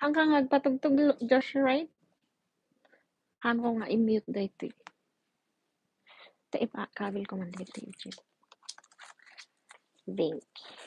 Hanggang nagpatugtog Josh right? Amo nga i-mute daytoy. Ta ipa kabil ko man dito YouTube. Link.